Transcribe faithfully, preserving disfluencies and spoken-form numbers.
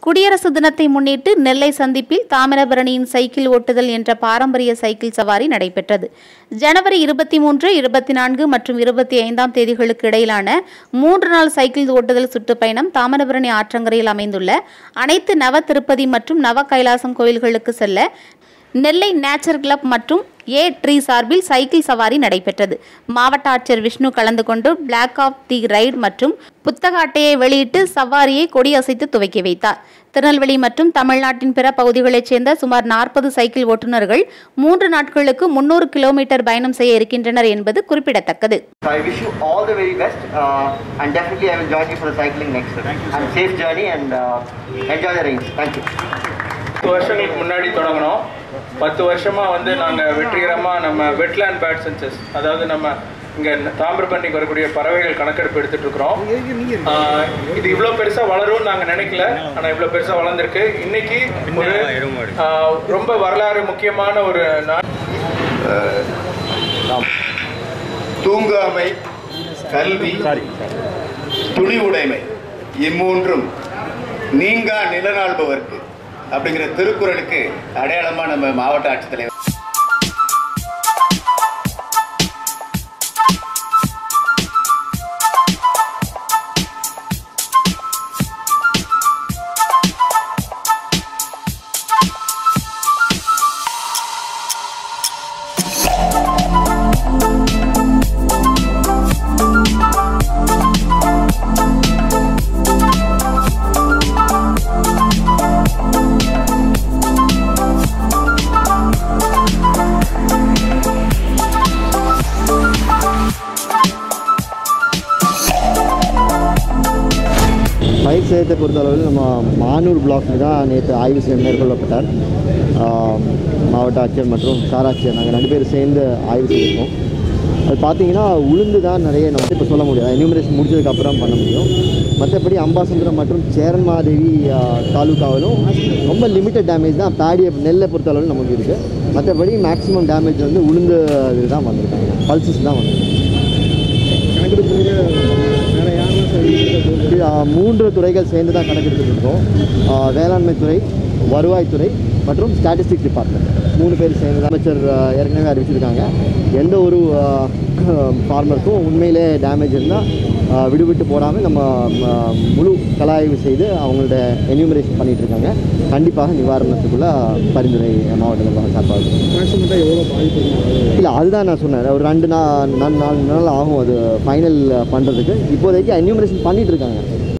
குடியரசு தினத்தை முன்னிட்டு நெல்லை சந்திப்பில் தாமிரபரணியின் சைக்கிள் ஓட்டுதல் என்ற பாரம்பரிய சைக்கிள் சவாரி நடைபெற்றது. ஜனவரி இருபத்தி மூன்று, இருபத்தி நான்கு மற்றும் இருபத்தி ஐந்தாம் தேதிகளுக்கு இடையிலான மூன்று நாள் சைக்கிள் ஓட்டுதல் சுற்றுப்பயணம் தாமிரபரணி ஆற்றங்கரையில் அமைந்துள்ள அனைத்து நவ திருப்பதி மற்றும் நவ கைலாசம் கோயில்களுக்கு செல்ல நெல்லை நேச்சர் கிளப் மற்றும் ஏ ட்ரீ சார்பில் சைக்கிள் சவாரி நடைபெற்றது. மாவட்ட ஆட்சியர் விஷ்ணு கலந்து கொண்டு பிளாக் ஆஃப் தி ரைட் மற்றும் புத்தக அட்டையை வெளியிட்டு சவாரியை கொடியசைத்து துவக்கி வைத்தார். திருநெல்வேலி மற்றும் தமிழ்நாட்டின் பிற பகுதிகளைச் சேர்ந்த சுமார் நாற்பது சைக்கிள் ஓட்டுநர்கள் மூன்று நாட்களுக்கு முன்னூறு கிலோமீட்டர் பயணம் செய்ய இருக்கின்றனர் என்பது குறிப்பிடத்தக்கது. பத்து வருஷங்களுக்கு முன்னாடி தொடங்கினோம். பத்து வருஷமாக வந்து நாங்கள் வெற்றிகரமாக நம்ம வெட்லேண்ட் பேர்ட் சென்சஸ், அதாவது நம்ம இங்கே தாமிரபரணிக்கு வரக்கூடிய பறவைகள் கணக்கெடுப்பு எடுத்துகிட்டு இருக்கிறோம். இது இவ்வளோ பெருசாக வளரும்னு நாங்கள் நினைக்கல, ஆனால் இவ்வளோ பெருசாக வளர்ந்துருக்கு. இன்னைக்கு ஒரு ரொம்ப வரலாறு முக்கியமான ஒரு நாள். தூங்காமை, கல்வி, துணிவுடைமை இம்மூன்றும் நீங்கா நிலநாள்பவர்க்கு அப்படிங்கிற திருக்குறளுக்கு அடையாளமா நம்ம மாவட்ட ஆட்சித்தலைவர் பயிர் சேதத்தை பொறுத்தளவில் நம்ம மானூர் பிளாக்கில் தான் நேற்று ஆய்வு செய்ய மேற்கொள்ளப்பட்டார். மாவட்ட ஆட்சியர் மற்றும் சார் ஆட்சியர் நாங்கள் ரெண்டு பேரும் சேர்ந்து ஆய்வு செய்திருக்கோம். அது பார்த்திங்கன்னா உளுந்து தான் நிறைய நம்ம இப்போ சொல்ல முடியாது, என்யூமரேஷன் முடிச்சதுக்கப்புறம் பண்ண முடியும். மற்றபடி அம்பாசமுத்திரம் மற்றும் சேரன்மாதேவி தாலுக்காவிலும் ரொம்ப லிமிட்டட் டேமேஜ் தான் பேடியை நெல்லை பொறுத்தளவில் நமக்கு இருக்குது. மற்றபடி மேக்ஸிமம் டேமேஜ் வந்து உளுந்து இது தான் வந்திருக்காங்க, பல்சஸ் தான் வந்திருக்காங்க. மூன்று துறைகள் சேர்ந்து தான் கணக்கெடுத்துட்டு இருக்கோம். வேளாண்மை துறை, வருவாய்த்துறை மற்றும் ஸ்டாட்டிஸ்டிக்ஸ் டிபார்ட்மெண்ட் மூணு பேர் சேர்ந்து அமைச்சர் ஏற்கனவே அறிவிச்சிருக்காங்க. எந்த ஒரு ஃபார்மருக்கும் உண்மையிலே டேமேஜ் இருந்தால் விடுவிட்டு போடாமல் நம்ம முழு கலாய்வு செய்து அவங்களோட என்யூமரேஷன் பண்ணிகிட்டு இருக்காங்க. கண்டிப்பாக நிவாரணத்துக்குள்ளே பரிந்துரை மாவட்ட நிர்வாகம் சார்பாக. மேக்ஸிமம் எவ்வளோ பாதிப்பு இல்லை, அதுதான் நான் சொன்னேன். ஒரு ரெண்டு நாள் நாலு நாள் ஆகும் அது ஃபைனல் பண்ணுறதுக்கு. இப்போதைக்கு என்யூமரேஷன் பண்ணிகிட்டு இருக்காங்க.